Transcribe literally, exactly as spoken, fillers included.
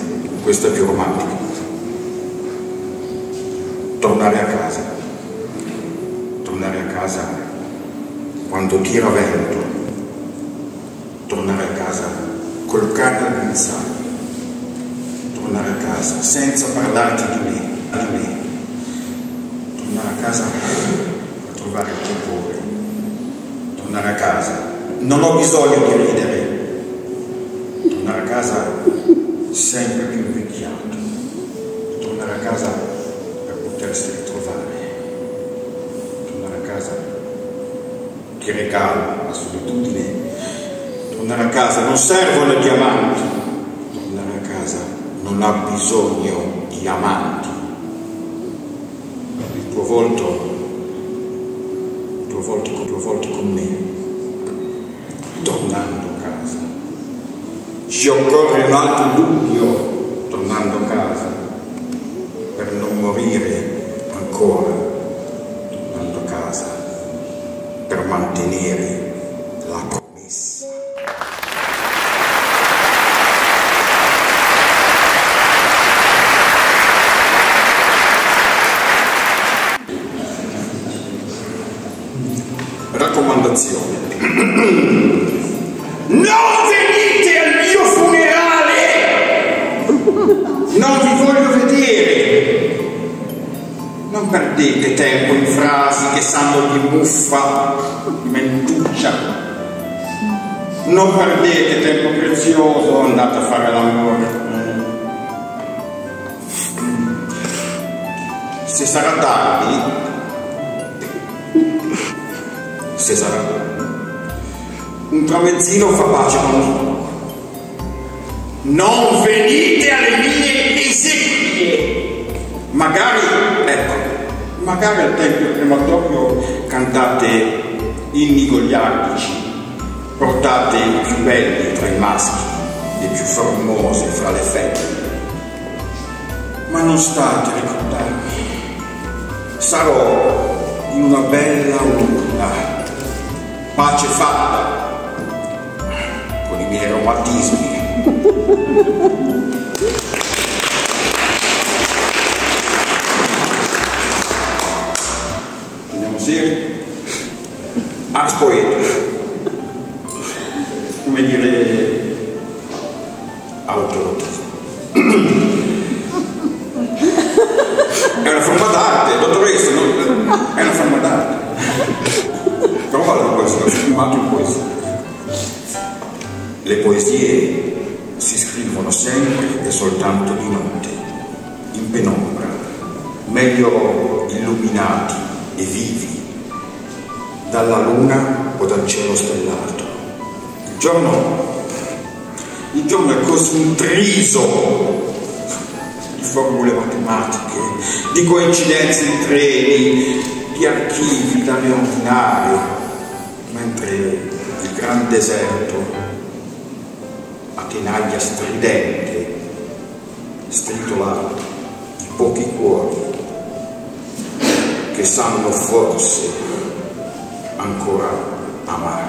questo è più romantico. Tornare a casa, tornare a casa quando tira vento, tornare a casa col cane al guinzaglio, tornare a casa senza parlarti di me, di me, tornare a casa a trovare il tuo cuore, tornare a casa, non ho bisogno di ridere, tornare a casa sempre più invecchiato, tornare a casa per potersi ritrovare, tornare a casa ti regala la solitudine, tornare a casa non servono i diamanti, tornare a casa non ha bisogno di amanti, il tuo volto, il tuo volto, il tuo volto con me, tornando a casa. Ci occorre un altro luglio tornando a casa per non morire ancora tornando a casa, per mantenere la promessa. Raccomandazione. Non venite al mio funerale! Non vi voglio vedere! Non perdete tempo in frasi che sanno di muffa, di mentuccia. Non perdete tempo prezioso, andate a fare l'amore. Se sarà tardi, se sarà tardi, un tramezzino fa pace con tutto. Non venite alle mie esequie. Magari, ecco, magari al tempio crematorio cantate inni goliardici, portate i più belli tra i maschi, le più formose fra le femmine. Ma non state a ricordarmi. Sarò in una bella urna, pace fatta con i miei reumatismi. Andiamo seri. Ars poeta. Come dire, autorotismo. È una forma d'arte, dottoressa, no? È una forma d'arte. Però vale può essere filmato in poesia. Le poesie si scrivono sempre e soltanto di notte, in penombra, meglio illuminati e vivi, dalla luna o dal cielo stellato. Il giorno, il giorno è così intriso di formule matematiche, di coincidenze in treni, di archivi da ordinari, mentre il gran deserto a tenaglia stridente stritola i pochi cuori che sanno forse ancora amare.